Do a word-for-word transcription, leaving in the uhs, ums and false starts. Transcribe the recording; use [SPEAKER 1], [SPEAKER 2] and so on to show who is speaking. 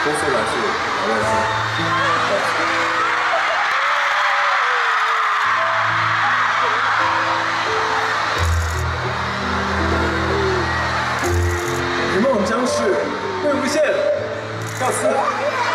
[SPEAKER 1] 多数来自俄罗斯。一梦将逝，会无限。告辞。